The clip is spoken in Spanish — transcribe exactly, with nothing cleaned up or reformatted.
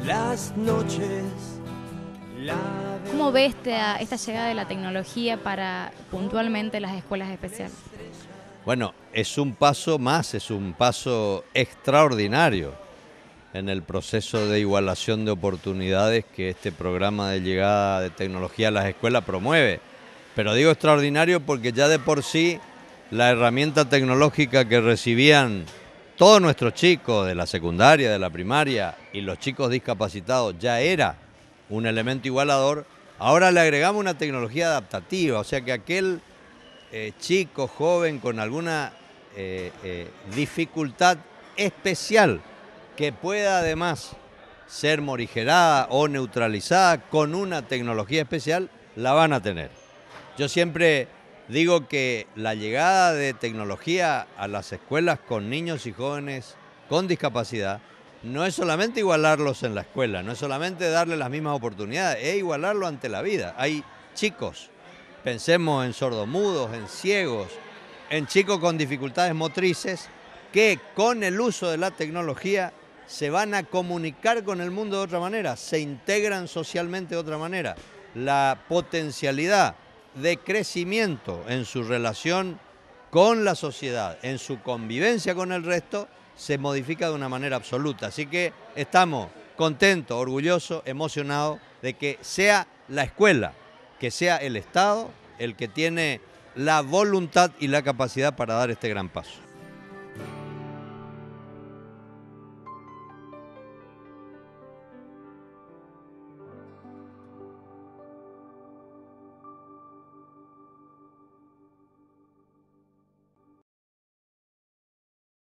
las noches. La ¿Cómo ve esta, esta llegada de la tecnología para puntualmente las escuelas especiales? Bueno, es un paso más, es un paso extraordinario en el proceso de igualación de oportunidades que este programa de llegada de tecnología a las escuelas promueve. Pero digo extraordinario porque ya de por sí la herramienta tecnológica que recibían todos nuestros chicos de la secundaria, de la primaria y los chicos discapacitados ya era un elemento igualador. Ahora le agregamos una tecnología adaptativa, o sea que aquel eh, chico joven con alguna eh, eh, dificultad especial que pueda además ser morigerada o neutralizada con una tecnología especial, la van a tener. Yo siempre digo que la llegada de tecnología a las escuelas con niños y jóvenes con discapacidad no es solamente igualarlos en la escuela, no es solamente darles las mismas oportunidades, es igualarlo ante la vida. Hay chicos, pensemos en sordomudos, en ciegos, en chicos con dificultades motrices, que con el uso de la tecnología se van a comunicar con el mundo de otra manera, se integran socialmente de otra manera. La potencialidad de crecimiento en su relación con la sociedad, en su convivencia con el resto, se modifica de una manera absoluta. Así que estamos contentos, orgullosos, emocionados de que sea la escuela, que sea el Estado el que tiene la voluntad y la capacidad para dar este gran paso.